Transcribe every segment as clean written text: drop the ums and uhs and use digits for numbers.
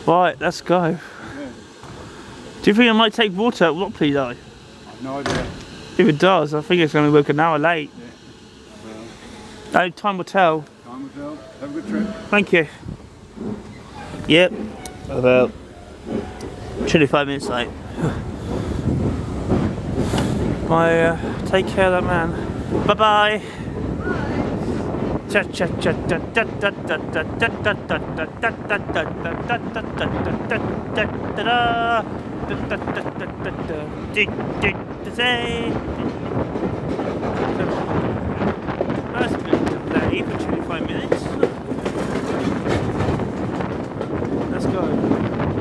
Right, let's go. Yeah. Do you think it might take water at Ropley though? I've no idea. If it does, I think it's going to work an hour late. Yeah. Well, No, time will tell. time will tell. Have a good trip. Thank you. Yep, about 25 minutes late. Take care of that man. Bye bye. That's been delayed for 25 minutes. Let's go.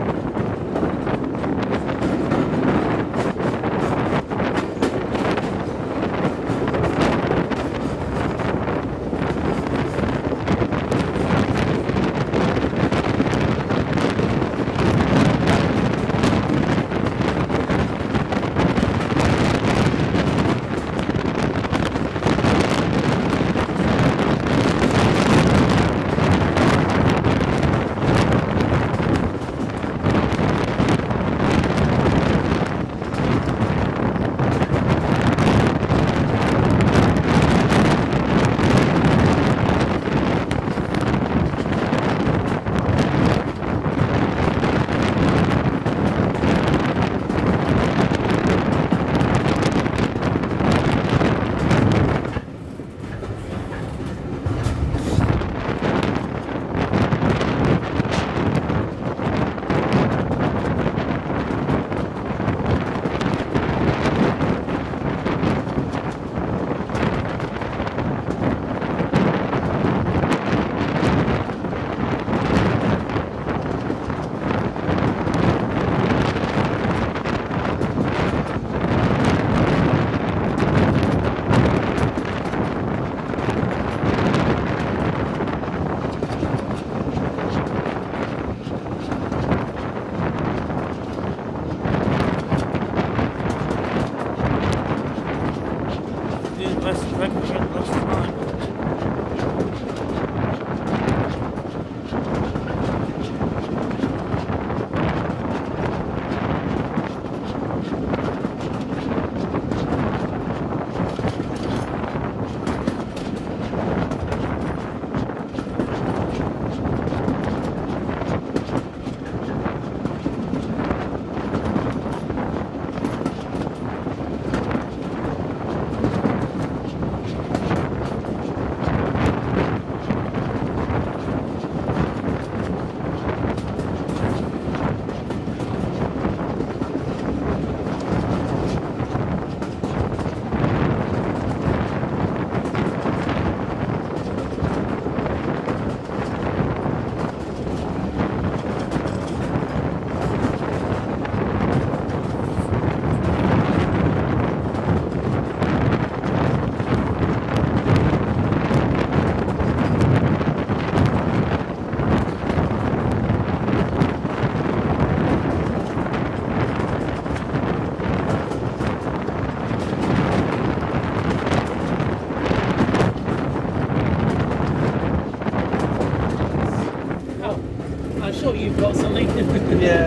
Sure, you've got something. Yeah.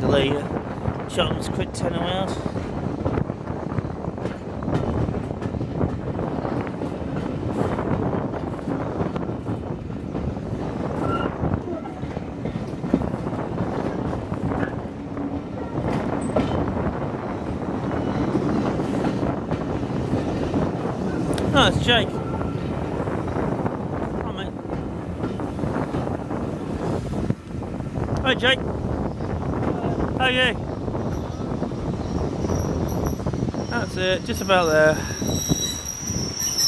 the Cheltenham's quick 10 hours. Oh, it's Jake. Come on, mate. Hi, Jake. How are you? That's it, just about there.